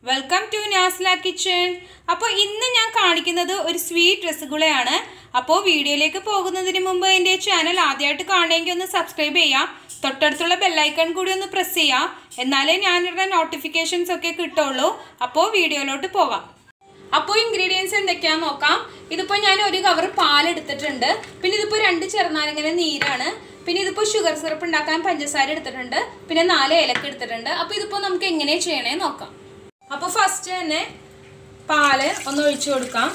Welcome to Nasla kitchen. അപ്പോൾ ഇന്ന് ഞാൻ കാണിക്കുന്നത് ഒരു സ്വീറ്റ് രസഗുളയാണ്. അപ്പോൾ വീഡിയോയിലേക്ക് പോകുന്നതിന് മുമ്പ് എൻ്റെ ചാനൽ ആദ്യമായിട്ട് കാണുമെങ്കിൽ ഒന്ന് സബ്സ്ക്രൈബ് ചെയ്യാം. തൊട്ടടുത്തുള്ള ബെല്ലൈക്കൺ കൂടി ഒന്ന് പ്രസ് ചെയ്യാം. എന്നാലേ ഞാനിവിടെ നോട്ടിഫിക്കേഷൻസ് ഒക്കെ കിട്ടുള്ളൂ. അപ്പോൾ വീഡിയോയിലോട്ട് പോകാം. അപ്പോൾ ഇൻഗ്രീഡിയൻസ് എന്തൊക്കെയാണെന്ന് നോക്കാം. ഇതിപ്പോൾ ഞാൻ ഒരു കവർ പാലെടുത്തിട്ടുണ്ട്. പിന്നെ ഇതിപ്പോൾ 2 ചെറുനാരങ്ങ നീരാണ്. പിന്നെ ഇതിപ്പോൾ ഷുഗർ സിറപ്പ് ഉണ്ടാക്കാൻ പഞ്ചസാര എടുത്തിട്ടുണ്ട്. പിന്നെ 4 ഏലക്ക എടുത്തിട്ടുണ്ട്. അപ്പോൾ ഇതിപ്പോൾ നമുക്ക് എങ്ങനെ ചെയ്യണേ നോക്കാം. അപ്പോൾ ഫസ്റ്റ് തന്നെ പാല് ഒന്ന് ഒഴിച്ചു കൊടുക്കാം.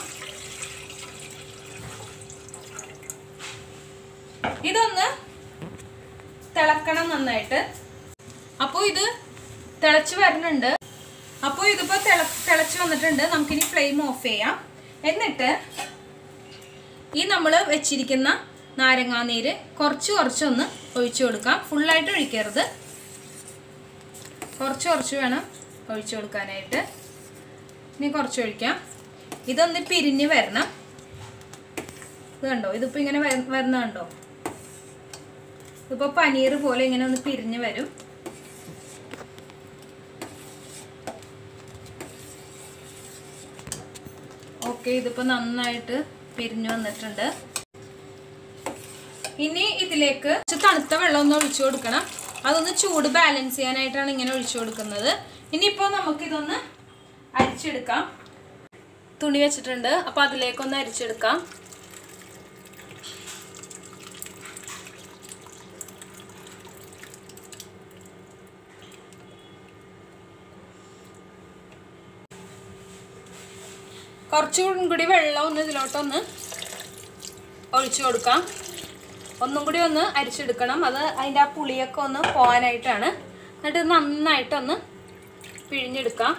ഇതൊന്ന് തിളക്കണം നന്നായിട്ട്. അപ്പോൾ ഇത് തിളച്ച് വരുന്നുണ്ട്. അപ്പോൾ ഇതിപ്പോൾ തിളച്ച് വന്നിട്ടുണ്ട്. നമുക്കിനി ഫ്ലെയിം ഓഫ് ചെയ്യാം. എന്നിട്ട് ഈ നമ്മൾ വെച്ചിരിക്കുന്ന നാരങ്ങാനീര് കുറച്ചൊന്ന് ഒഴിച്ചു കൊടുക്കാം. ഫുള്ളായിട്ട് ഒഴിക്കരുത്, കുറച്ച് വേണം ഒഴിച്ചു കൊടുക്കാനായിട്ട്. ഇനി കുറച്ച് ഒഴിക്കാം. ഇതൊന്ന് പിരിഞ്ഞ് വരണം. ഇത് കണ്ടോ, ഇതിപ്പോൾ ഇങ്ങനെ വരുന്ന കണ്ടോ, ഇതിപ്പോൾ പനീർ പോലെ ഇങ്ങനെ ഒന്ന് പിരിഞ്ഞ് വരും. ഓക്കെ, ഇതിപ്പോൾ നന്നായിട്ട് പിരിഞ്ഞു വന്നിട്ടുണ്ട്. ഇനി ഇതിലേക്ക് തണുത്ത വെള്ളം ഒന്ന് ഒഴിച്ചു കൊടുക്കണം. അതൊന്ന് ചൂട് ബാലൻസ് ചെയ്യാനായിട്ടാണ് ഇങ്ങനെ ഒഴിച്ചു കൊടുക്കുന്നത്. ഇനിയിപ്പോൾ നമുക്കിതൊന്ന് അരിച്ചെടുക്കാം. തുണി വെച്ചിട്ടുണ്ട്, അപ്പോൾ അതിലേക്കൊന്ന് അരിച്ചെടുക്കാം. കുറച്ചും കൂടി വെള്ളം ഒന്ന് ഇതിലോട്ടൊന്ന് ഒഴിച്ചു കൊടുക്കാം. ഒന്നും കൂടി ഒന്ന് അരിച്ചെടുക്കണം. അത് അതിൻ്റെ ആ പുളിയൊക്കെ ഒന്ന് പോകാനായിട്ടാണ്. എന്നിട്ട് നന്നായിട്ടൊന്ന് പിഴിഞ്ഞെടുക്കാം.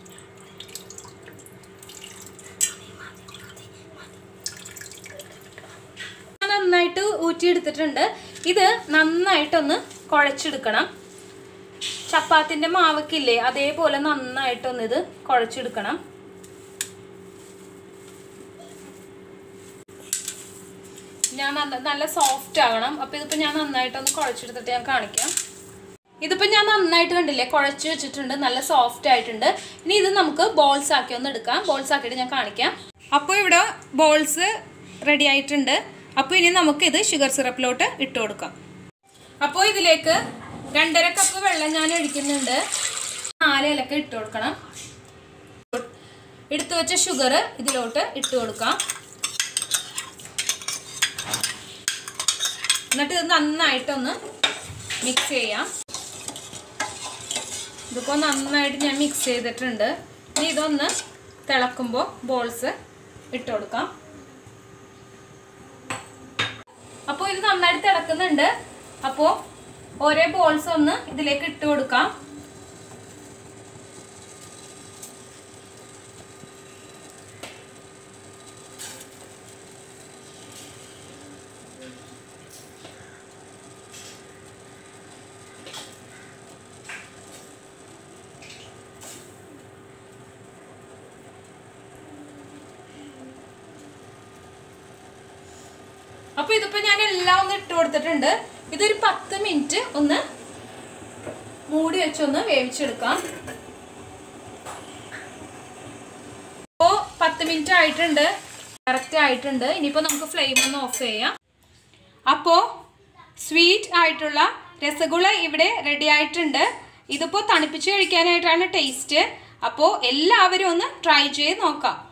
നന്നായിട്ട് ഊറ്റിയെടുത്തിട്ടുണ്ട്. ഇത് നന്നായിട്ടൊന്ന് കുഴച്ചെടുക്കണം. ചപ്പാത്തിൻ്റെ മാവൊക്കെ അതേപോലെ നന്നായിട്ടൊന്ന് ഇത് കുഴച്ചെടുക്കണം. ഞാൻ നല്ല സോഫ്റ്റ് ആകണം. അപ്പോൾ ഇതിപ്പോൾ ഞാൻ നന്നായിട്ടൊന്ന് കുഴച്ചെടുത്തിട്ട് ഞാൻ കാണിക്കാം. ഇതിപ്പോൾ ഞാൻ നന്നായിട്ട് കണ്ടില്ലേ, കുഴച്ച് വെച്ചിട്ടുണ്ട്, നല്ല സോഫ്റ്റ് ആയിട്ടുണ്ട്. ഇനി ഇത് നമുക്ക് ബോൾസ് ആക്കി ഒന്ന് എടുക്കാം. ബോൾസ് ആക്കിയിട്ട് ഞാൻ കാണിക്കാം. അപ്പോൾ ഇവിടെ ബോൾസ് റെഡി ആയിട്ടുണ്ട്. അപ്പോൾ ഇനി നമുക്കിത് ഷുഗർ സിറപ്പിലോട്ട് ഇട്ട് കൊടുക്കാം. അപ്പോൾ ഇതിലേക്ക് 2.5 കപ്പ് വെള്ളം ഞാൻ ഒഴിക്കുന്നുണ്ട്. 4 ഏലക്ക ഇട്ട് കൊടുക്കണം. എടുത്തു വെച്ച ഷുഗർ ഇതിലോട്ട് ഇട്ട് കൊടുക്കാം. എന്നിട്ട് ഇത് നന്നായിട്ടൊന്ന് മിക്സ് ചെയ്യാം. ഇതിപ്പോൾ നന്നായിട്ട് ഞാൻ മിക്സ് ചെയ്തിട്ടുണ്ട്. ഇനി ഇതൊന്ന് തിളക്കുമ്പോൾ ബോൾസ് ഇട്ട് കൊടുക്കാം. അപ്പോൾ ഇത് നന്നായിട്ട് തിളക്കുന്നുണ്ട്. അപ്പോൾ ഓരോ ബോൾസ് ഒന്ന് ഇതിലേക്ക് ഇട്ട് കൊടുക്കാം. അപ്പോൾ ഇതിപ്പോൾ ഞാൻ എല്ലാം ഒന്ന് ഇട്ട് കൊടുത്തിട്ടുണ്ട്. ഇതൊരു 10 മിനിറ്റ് ഒന്ന് മൂടി വെച്ചൊന്ന് വേവിച്ചെടുക്കാം. അപ്പോൾ 10 മിനിറ്റ് ആയിട്ടുണ്ട്, കറക്റ്റ് ആയിട്ടുണ്ട്. ഇനിയിപ്പോൾ നമുക്ക് ഫ്ലെയിം ഒന്ന് ഓഫ് ചെയ്യാം. അപ്പോൾ സ്വീറ്റ് ആയിട്ടുള്ള രസഗുള ഇവിടെ റെഡി ആയിട്ടുണ്ട്. ഇതിപ്പോൾ തണുപ്പിച്ച് കഴിക്കാനായിട്ടാണ് ടേസ്റ്റ്. അപ്പോൾ എല്ലാവരും ഒന്ന് ട്രൈ ചെയ്ത് നോക്കാം.